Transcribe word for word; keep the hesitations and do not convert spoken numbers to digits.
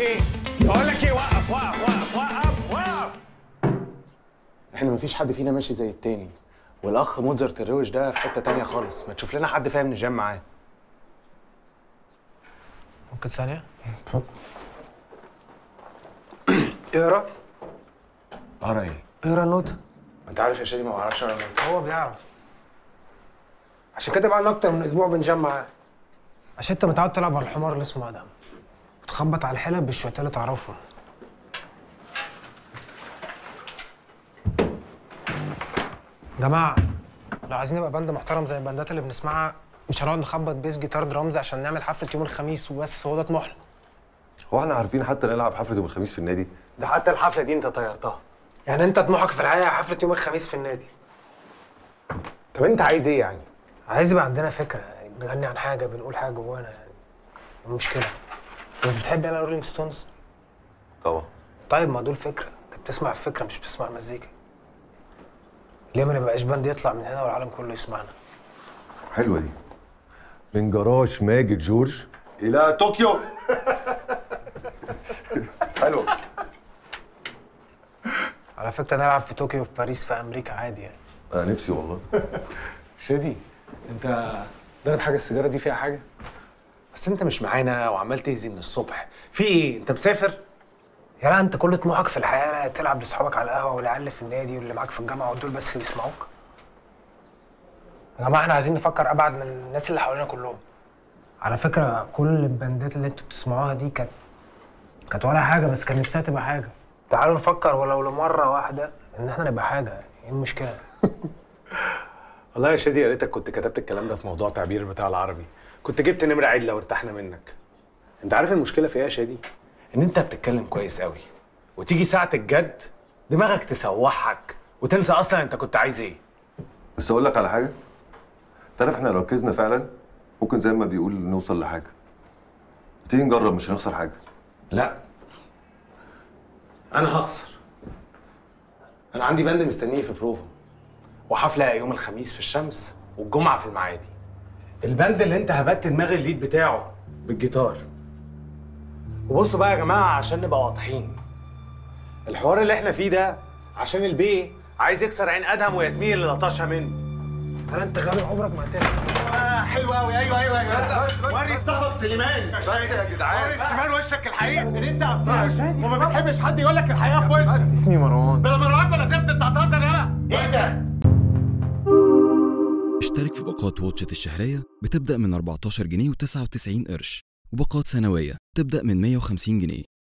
ايه؟ بقول لك ايه، وقف وقف وقف وقف وقف. احنا مفيش حد فينا ماشي زي التاني، والاخ موتزارت الروش ده في حته تانيه خالص. ما تشوف لنا حد فاهم نجام معاه. ممكن ثانيه؟ اتفضل. اقرا. اقرا ايه؟ اقرا النوتة. انت عارف يا شادي ما بعرفش اقرا النوتة. هو بيعرف، عشان كده بقى اكتر من اسبوع بنجام معاه، عشان انت متعود تلعب على الحمار اللي اسمه ادم وتخبط على الحلب بالشويتين اللي تعرفهم. جماعه لو عايزين نبقى باند محترم زي الباندات اللي بنسمعها، مش هنقعد نخبط بيس جيتار درامز عشان نعمل حفله يوم الخميس وبس. هو ده طموحنا. هو احنا عارفين حتى نلعب حفله يوم الخميس في النادي؟ ده حتى الحفله دي انت طيرتها. يعني انت طموحك في الحقيقه حفله يوم الخميس في النادي؟ طب انت عايز ايه يعني؟ عايز يبقى عندنا فكره، يعني بنغني عن حاجه، بنقول حاجه جوانا، يعني المشكله. مش بتحب انا رولينج ستونز؟ طبعا. طيب ما دول فكره، انت بتسمع الفكره مش بتسمع مزيكا. ليه ما نبقاش باند يطلع من هنا والعالم كله يسمعنا؟ حلوه دي. من جراج ماجد جورج الى طوكيو. حلوه. على فكره نلعب في طوكيو، في باريس، في امريكا عادي يعني. انا نفسي والله. شادي انت ضارب حاجه؟ السيجاره دي فيها حاجه؟ بس انت مش معانا وعمال تهزي من الصبح. في ايه؟ انت مسافر؟ يلا انت كل طموحك في الحياه تلعب لاصحابك على القهوه والعيال في النادي واللي معاك في الجامعه ودول بس اللي يسمعوك؟ يا جماعه احنا عايزين نفكر ابعد من الناس اللي حوالينا كلهم. على فكره كل الباندات اللي انتوا بتسمعوها دي كانت كانت ولا حاجه، بس كان نفسها تبقى حاجه. تعالوا نفكر ولو لمره واحده ان احنا نبقى حاجه. يعني ايه المشكله؟ والله يا شادي يا ريتك كنت كتبت الكلام ده في موضوع تعبير بتاع العربي، كنت جبت نمره عدله وارتحنا منك. انت عارف المشكله في ايه يا شادي؟ ان انت بتتكلم كويس قوي وتيجي ساعه الجد دماغك تسوحك وتنسى اصلا انت كنت عايز ايه. بس اقول لك على حاجه، تعرف احنا لو ركزنا فعلا ممكن زي ما بيقول نوصل لحاجه. تيجي نجرب، مش هنخسر حاجه. لا انا هخسر. انا عندي باند مستنيه في بروفا وحفله يوم الخميس في الشمس والجمعه في المعادي. الباند اللي انت هبت دماغ الليد بتاعه بالجيتار. وبصوا بقى يا جماعه عشان نبقى واضحين، الحوار اللي احنا فيه ده عشان البيه عايز يكسر عين ادهم وياسمين اللي لطشها منه. هل انت غبي عمرك ما هتعمل؟ آه حلو قوي. ايوه ايوه يا جدع. بس بس وري صاحبك سليمان. بس يا جدعان. وري سليمان وشك الحقيقه ان انت عفاش وما بتحبش حد يقول لك الحقيقه في وشك. اسمي مروان. بلا مروان بلا زفت، انت هتهزر يالا. ايه ده؟ اشترك في باقات واتشت الشهرية بتبدأ من أربعتاشر جنيه وتسعة وتسعين قرش، وباقات سنوية تبدأ من مية وخمسين جنيه.